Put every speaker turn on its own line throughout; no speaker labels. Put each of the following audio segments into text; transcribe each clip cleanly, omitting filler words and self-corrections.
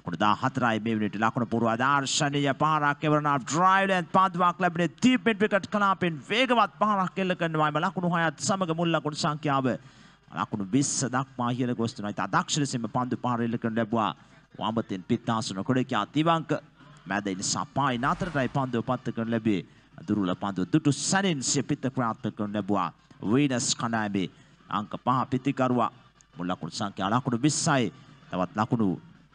ලකුණු 14යි මේ වෙනට ලකුණු පූර්වාදර්ශනීය පහරක් එවරන ඩ්‍රයිව් ලෙන්ත් පන්දුවක් ලැබෙන දීපෙන් විකට් කලාපෙන් වේගවත් පහරක් එල්ල කරනවා එම ලකුණු 6ත් සමග මුල් ලකුණු සංඛ්‍යාව ලකුණු 20 දක්වා ඉහළ ගොස් තුනයි. දක්ෂ ලෙසින්ම පන්දු පහර එල්ල කරන ලැබුවා වම්බතෙන් පිටාසන කොඩකියා තිවංක මැදින් සපායි නාතරටයි පන්දුව පත් කරන ලැබේ. දුර්වල පන්දුව දුටු සැනින් සිපිත ක්‍රියාත්මක කරන ලැබුවා වීනස් කණ්ඩායමේ අංක 5 පිටිකරුවා මුල් ලකුණු සංඛ්‍යාව ලකුණු 20යි. තවත් ලකුණු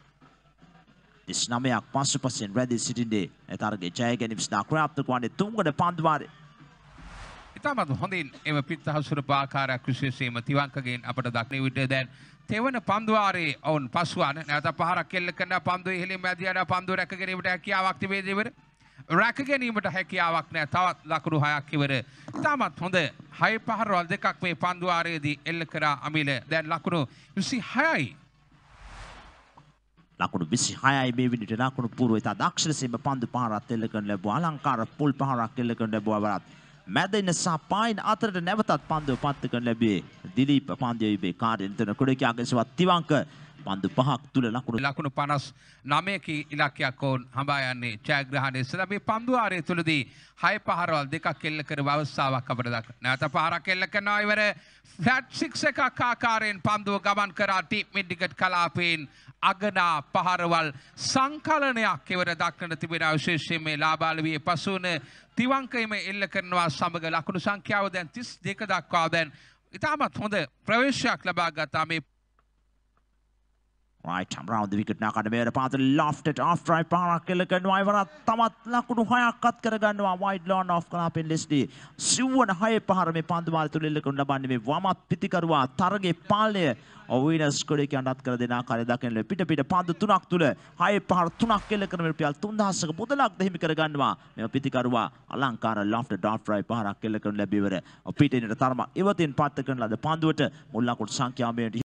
19ක් පසුපසින් රැඳී සිටින්නේ ඒ තරගයේ ජය ගැනීම සඳහා ක්‍රියාත්මක වන්නේ තුන්වන පන්දු වාරේ.
ඉතාමත් හොඳින් එම පිටහසුරප ආකාරයක් විශේෂයෙන්ම තිවංකගෙන් අපට දක්න විට දැන් තෙවන පන්දු වාරේ ඔවුන් පසුවන නැවත පහරක් එල්ල කරන පන්දු ඉහළින් මැදියට පන්දු රැක ගැනීමට හැකියාවක් තිබේද ඉවර රැක ගැනීමට හැකියාවක් නැහැ. තවත් ලකුණු 6ක් ඉවර. ඉතාමත් හොඳ 6 පහරවල් දෙකක් මේ පන්දු වාරයේදී එල්ල කරා අමිල. දැන් ලකුණු 26යි.
ලකුණු 26යි මේ විදිහට ලකුණු පූර්ව ඉතා දක්ෂ ලෙසින්ම පන්දු පහරක් එල්ල කරන ලැබුවා. අලංකාර පුල් පහරක් එල්ල කරන ලැබුවා වරත්. මැදින් සහ පායින් අතරට නැවතත් පන්දුව පත් කරන ලැබුවේ දිලීප් පන්දියේදී කාර්යයෙන් තන කුඩකියාගේ සවත් තිවංක පන්දු 5ක් තුල ලකුණු
59ක ඉලක්කයක් ඔවුන් හඹා යන්නේ ජයග්‍රහණය සඳහා මේ පන්දු වාරය තුලදී 6 පහරවල් දෙකක් එල්ල කර අවස්ථාවක් අපට දක්වන. නැවත පහරක් එල්ල කරනවා ඉවර ෆ්ලැට් 6 එකක් ආකාරයෙන් පන්දුව ගමන් කරා ටීම් මිඩ් විකට් කලාපයෙන් අගනා පහරවල් සංකලනයක් ඉවර දක්වන තිබෙන විශේෂයෙන් මේ ලාබාලවියේ පසුවන තිවංකයම එල්ල කරනවා සමග ලකුණු සංඛ්‍යාව දැන් 32 දක්වා දැන් ඉතාමත් හොඳ ප්‍රවේශයක් ලබා ගත්තා මේ
right around the wicket නාකඩ මේර පාතල lofted off drive පහරක් එල්ල කරනවා ඉවරත් තමත් ලකුණු 6ක් අත් කර ගන්නවා wide lawn off කලාපෙන් ලෙස්ටි සිව්වන 6 පහර මේ පන්දු මාල තුල එල්ල කරන ලබන්නේ මේ වමත් පිටිකරුවා තරගේ පාලනය ඔවිනස් කොඩේකියන් අත් කර දෙන ආකාරය දකින්න පිට පන්දු 3ක් තුල 6 පහර 3ක් එල්ල කරන රුපියල් 3000ක මුදලක් දෙහිමි කර ගන්නවා මේ පිටිකරුවා අලංකාර lofted off drive පහරක් එල්ල කරන ලැබිවර පිටිනට තරම ඉවතින් පත් කරන ලද පන්දුවට මුල් ලකුණු සංඛ්‍යාව